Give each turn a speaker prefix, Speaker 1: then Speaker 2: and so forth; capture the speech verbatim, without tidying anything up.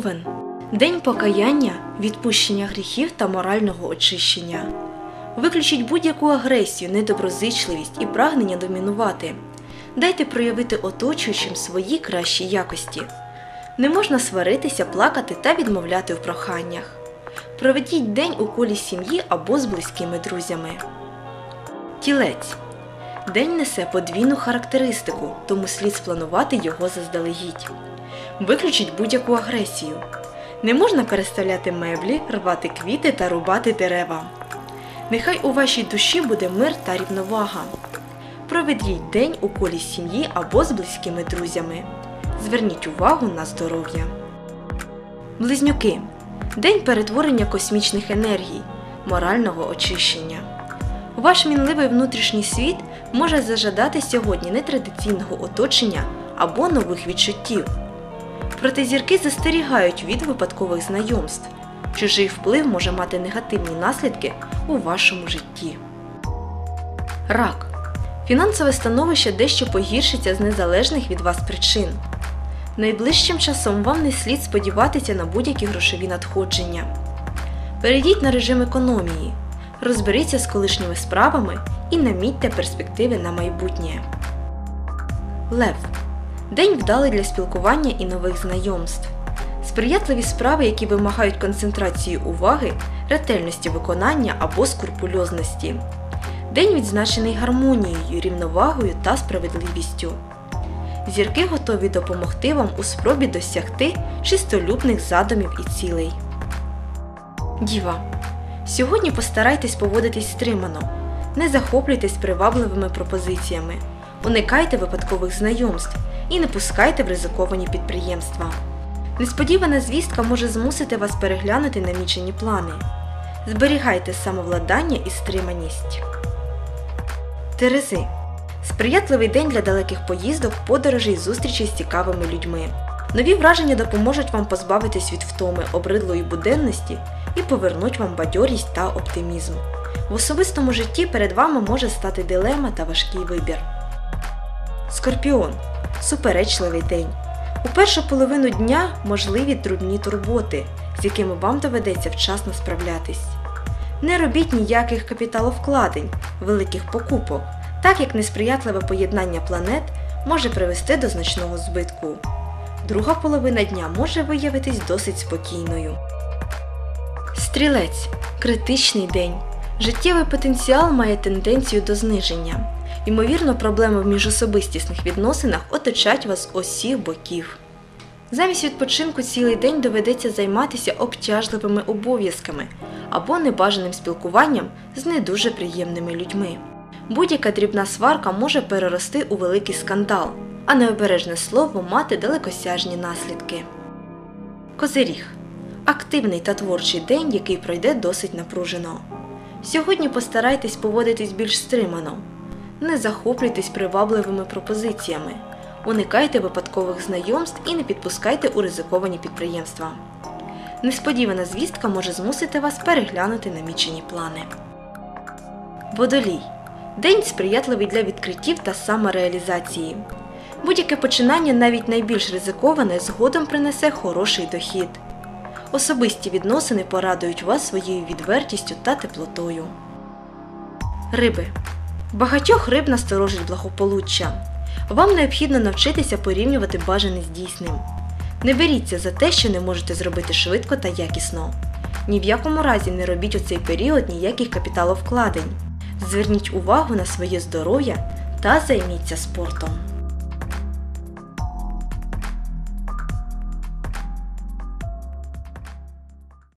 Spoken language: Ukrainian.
Speaker 1: Овен. День покаяння, відпущення гріхів та морального очищення. Виключіть будь-яку агресію, недоброзичливість і прагнення домінувати. Дайте проявити оточуючим свої кращі якості. Не можна сваритися, плакати та відмовляти в проханнях. Проведіть день у колі сім'ї або з близькими друзями. Тілець. День несе подвійну характеристику, тому слід спланувати його заздалегідь. Виключіть будь-яку агресію. Не можна переставляти меблі, рвати квіти та рубати дерева. Нехай у вашій душі буде мир та рівновага. Проведіть день у колі сім'ї або з близькими друзями. Зверніть увагу на здоров'я. Близнюки. День перетворення космічних енергій, морального очищення. Ваш мінливий внутрішній світ може зажадати сьогодні нетрадиційного оточення або нових відчуттів. Проте зірки застерігають від випадкових знайомств. Чужий вплив може мати негативні наслідки у вашому житті. Рак. Фінансове становище дещо погіршиться з незалежних від вас причин. Найближчим часом вам не слід сподіватися на будь-які грошові надходження. Перейдіть на режим економії, розберіться з колишніми справами і намітьте перспективи на майбутнє. Лев. День вдалий для спілкування і нових знайомств. Сприятливі справи, які вимагають концентрації уваги, ретельності виконання або скрупульозності. День відзначений гармонією, рівновагою та справедливістю. Зірки готові допомогти вам у спробі досягти чистолюбних задумів і цілей. Діва. Сьогодні постарайтесь поводитись стримано. Не захоплюйтесь привабливими пропозиціями. Уникайте випадкових знайомств і не пускайте в ризиковані підприємства. Несподівана звістка може змусити вас переглянути намічені плани. Зберігайте самовладання і стриманість. Терези. Сприятливий день для далеких поїздок, подорожей, зустрічей з цікавими людьми. Нові враження допоможуть вам позбавитись від втоми, обридлої буденності і повернуть вам бадьорість та оптимізм. В особистому житті перед вами може стати дилема та важкий вибір. Скорпіон. Суперечливий день. У першу половину дня можливі трудні турботи, з якими вам доведеться вчасно справлятись. Не робіть ніяких капіталовкладень, великих покупок, так як несприятливе поєднання планет може привести до значного збитку. Друга половина дня може виявитись досить спокійною. Стрілець. Критичний день. Життєвий потенціал має тенденцію до зниження. Ймовірно, проблеми в міжособистісних відносинах оточать вас з усіх боків. Замість відпочинку цілий день доведеться займатися обтяжливими обов'язками або небажаним спілкуванням з не дуже приємними людьми. Будь-яка дрібна сварка може перерости у великий скандал, а необережне слово мати далекосяжні наслідки. Козиріг. Активний та творчий день, який пройде досить напружено. Сьогодні постарайтесь поводитись більш стримано. Не захоплюйтесь привабливими пропозиціями. Уникайте випадкових знайомств і не підпускайте у ризиковані підприємства. Несподівана звістка може змусити вас переглянути намічені плани. Водолій. День сприятливий для відкриттів та самореалізації. Будь-яке починання, навіть найбільш ризиковане, згодом принесе хороший дохід. Особисті відносини порадують вас своєю відвертістю та теплотою. Риби. Багатьох риб насторожить благополуччя. Вам необхідно навчитися порівнювати бажане з дійсним. Не беріться за те, що не можете зробити швидко та якісно. Ні в якому разі не робіть у цей період ніяких капіталовкладень. Зверніть увагу на своє здоров'я та займіться спортом.